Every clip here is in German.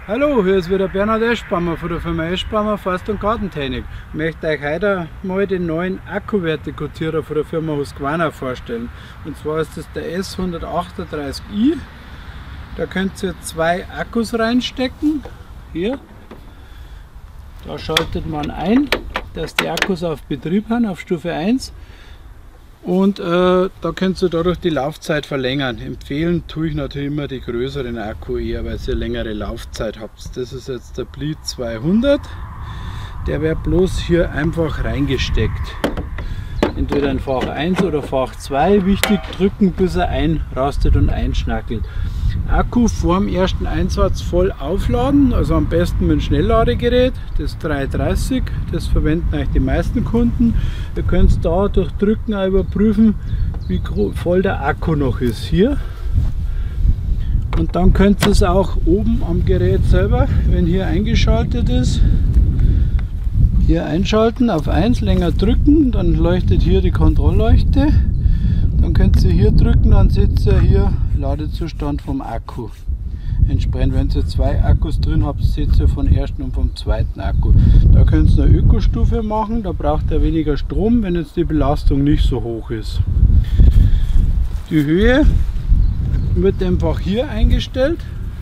Hallo, hier ist wieder Bernhard Eschbaumer von der Firma Eschbaumer Forst- und Gartentechnik. Ich möchte euch heute mal den neuen Akkuvertikutierer von der Firma Husqvarna vorstellen. Und zwar ist das der S138i. Da könnt ihr zwei Akkus reinstecken. Hier. Da schaltet man ein, dass die Akkus auf Betrieb haben, auf Stufe 1. Und da könnt ihr dadurch die Laufzeit verlängern. Empfehlen tue ich natürlich immer die größeren Akku eher, weil ihr längere Laufzeit habt. Das ist jetzt der Bleed 200. Der wird bloß hier einfach reingesteckt. Entweder in Fach 1 oder Fach 2. Wichtig drücken, bis er einrastet und einschnackelt. Akku vor dem ersten Einsatz voll aufladen, also am besten mit einem Schnellladegerät, das 330, das verwenden eigentlich die meisten Kunden. Ihr könnt da durch Drücken auch überprüfen, wie voll der Akku noch ist hier. Und dann könnt ihr es auch oben am Gerät selber, wenn hier eingeschaltet ist, hier einschalten, auf 1 länger drücken, dann leuchtet hier die Kontrollleuchte. Dann könnt ihr hier drücken, dann seht ihr hier Ladezustand vom Akku. Entsprechend, wenn ihr zwei Akkus drin habt, seht ihr vom ersten und vom zweiten Akku. Da könnt ihr eine Ökostufe machen, da braucht ihr weniger Strom, wenn jetzt die Belastung nicht so hoch ist. Die Höhe wird einfach hier eingestellt,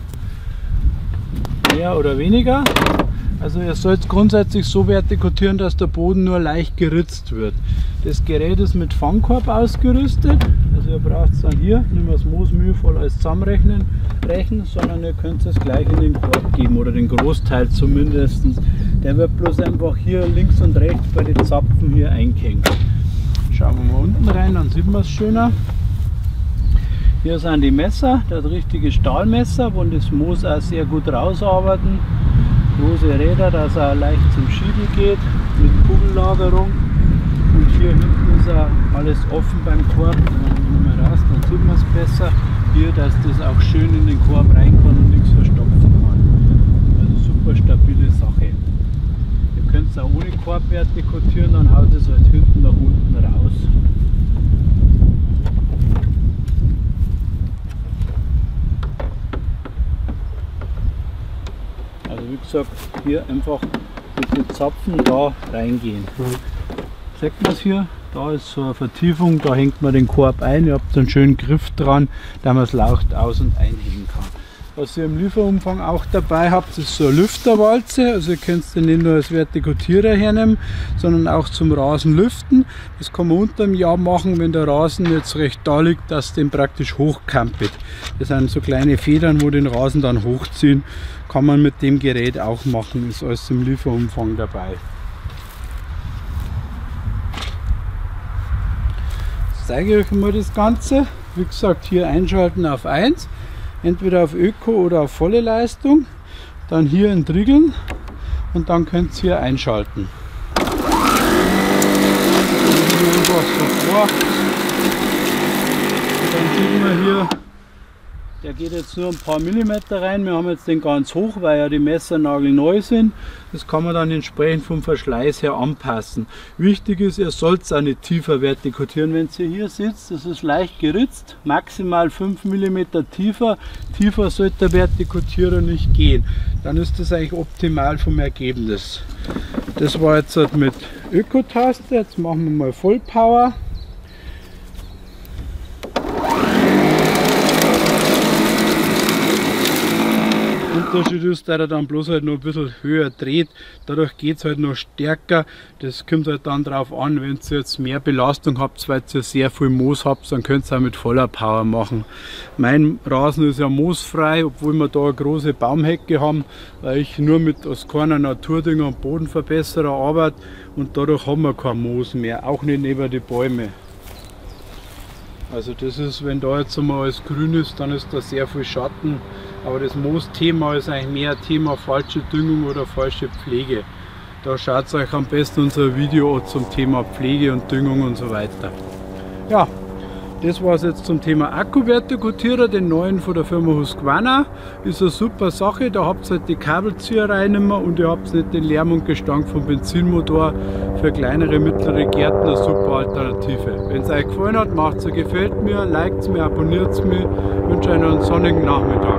mehr oder weniger. Also ihr sollt grundsätzlich so vertikutieren, dass der Boden nur leicht geritzt wird. Das Gerät ist mit Fangkorb ausgerüstet, also ihr braucht es dann hier nicht mehr das Moos mühevoll alles zusammenrechnen, sondern ihr könnt es gleich in den Korb geben oder den Großteil zumindest. Der wird bloß einfach hier links und rechts bei den Zapfen hier eingehängt. Schauen wir mal unten rein, dann sieht man es schöner. Hier sind die Messer, das richtige Stahlmesser, wo das Moos auch sehr gut rausarbeiten. Große Räder, dass er leicht zum Schieben geht, mit Kugellagerung. Und hier hinten ist alles offen beim Korb. Wenn man raus, dann sieht man es besser. Hier, dass das auch schön in den Korb rein kann und nichts verstopfen kann. Also super stabile Sache. Ihr könnt es auch ohne Korb vertikutieren, dann haut es halt hinten nach unten raus. Also wie gesagt, hier einfach mit den Zapfen da reingehen. Seht man es hier? Da ist so eine Vertiefung, da hängt man den Korb ein, ihr habt einen schönen Griff dran, da man es leicht aus- und einhängen kann. Was ihr im Lieferumfang auch dabei habt, ist so eine Lüfterwalze, also ihr könnt es nicht nur als Vertikutierer hernehmen, sondern auch zum Rasen lüften. Das kann man unter dem Jahr machen, wenn der Rasen jetzt recht da liegt, dass den praktisch hochkampelt. Das sind so kleine Federn, wo den Rasen dann hochziehen, kann man mit dem Gerät auch machen, ist alles im Lieferumfang dabei. Jetzt zeige ich euch mal das Ganze. Wie gesagt, hier einschalten auf 1, entweder auf Öko oder auf volle Leistung, dann hier entriegeln und dann könnt ihr hier einschalten. Einfach so vor. Und dann sieht man hier, der geht jetzt nur ein paar Millimeter rein. Wir haben jetzt den ganz hoch, weil ja die Messer nagelneu sind. Das kann man dann entsprechend vom Verschleiß her anpassen. Wichtig ist, ihr sollt es auch nicht tiefer vertikutieren. Wenn ihr hier sitzt, das ist leicht geritzt, maximal 5 mm tiefer. Tiefer sollte der Vertikutierer nicht gehen. Dann ist das eigentlich optimal vom Ergebnis. Das war jetzt mit Öko-Taste. Jetzt machen wir mal Vollpower. Der Unterschied ist, dass er dann bloß halt noch ein bisschen höher dreht, dadurch geht es halt noch stärker. Das kommt halt dann darauf an, wenn ihr jetzt mehr Belastung habt, weil ihr sehr viel Moos habt, dann könnt ihr es auch mit voller Power machen. Mein Rasen ist ja moosfrei, obwohl wir da eine große Baumhecke haben, weil ich nur mit als kleiner Naturdünger und Bodenverbesserer arbeite und dadurch haben wir kein Moos mehr, auch nicht neben die Bäume. Also das ist, wenn da jetzt einmal alles grün ist, dann ist da sehr viel Schatten. Aber das Moos-Thema ist eigentlich mehr ein Thema falsche Düngung oder falsche Pflege. Da schaut euch am besten unser Video zum Thema Pflege und Düngung und so weiter. Ja, das war es jetzt zum Thema Akkuvertikutierer, den neuen von der Firma Husqvarna. Ist eine super Sache, da habt ihr halt die Kabelzieherei nicht mehr und ihr habt nicht den Lärm und Gestank vom Benzinmotor. Für kleinere, mittlere Gärten eine super Alternative. Wenn es euch gefallen hat, macht es, gefällt mir, liked es mir, abonniert es mir. Ich wünsche euch einen sonnigen Nachmittag.